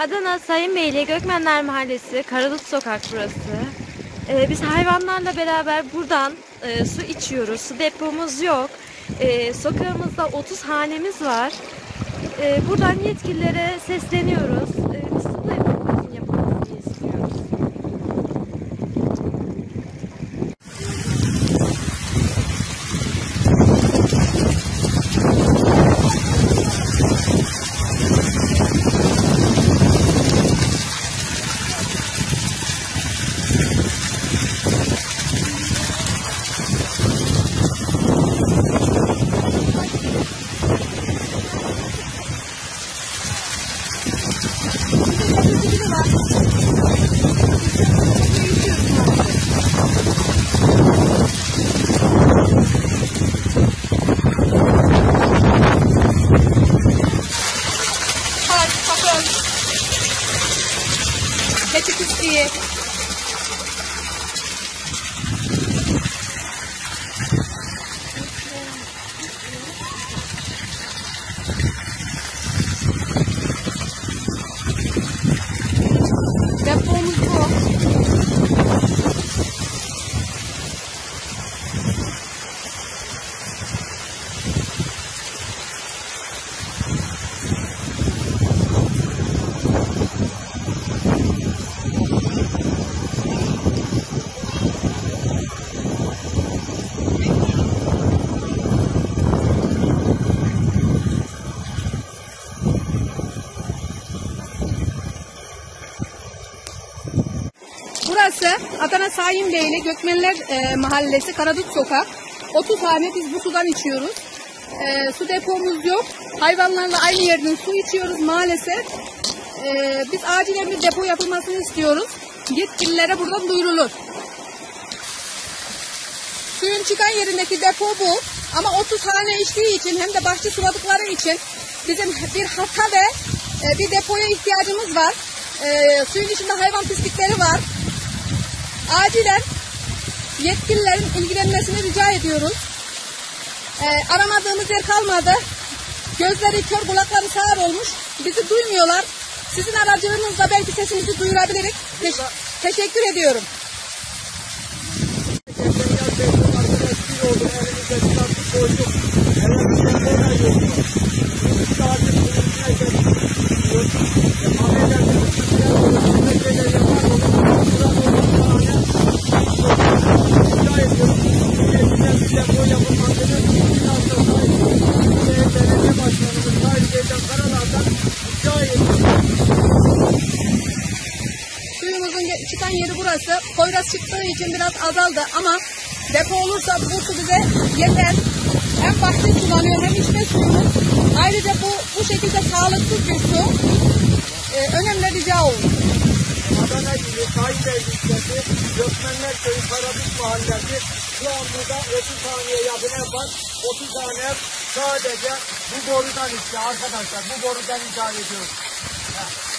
Adana Sayınbeyli Gökmenler Mahallesi, Karalut Sokak burası. Biz hayvanlarla beraber buradan su içiyoruz. Su depomuz yok. Sokağımızda 30 hanemiz var. Buradan yetkililere sesleniyoruz. Su depomuzun yapılmasını istiyoruz. Keçi pisliği. Depomuz bu. Burası Adana Sayınbeyli Gökmenler Mahallesi, Karadut Sokak. 30 hane biz bu sudan içiyoruz. Su depomuz yok. Hayvanlarla aynı yerden su içiyoruz maalesef. Biz acilen bir depo yapılmasını istiyoruz. Yetkililere buradan duyurulur. Suyun çıkan yerindeki depo bu. Ama 30 hane içtiği için hem de bahçe suladıkları için bizim bir hata ve bir depoya ihtiyacımız var. Suyun içinde hayvan pislikleri var. Acilen yetkililerin ilgilenmesini rica ediyoruz. Aramadığımız yer kalmadı. Gözleri kör, kulakları sağır olmuş. Bizi duymuyorlar. Sizin aracılığınızla belki sesimizi duyurabiliriz. Teşekkür ediyorum. Suyumuzun çıkan yeri burası. Poyraz çıktığı için biraz azaldı ama depo olursa bu su bize yeter. Hem bahçe sulanıyor hem içme suyumuz. Ayrıca bu şekilde sağlıksız bir su. Önemli rica olun. Adana ili Sayınbeyli ilçesi Gökmenler Köyü Karadut Mahallesi. Şu an burada 30 haneye yakın ev var. 30 tane ev sadece bu borudan içiyor arkadaşlar. Bu borudan idare ediyoruz.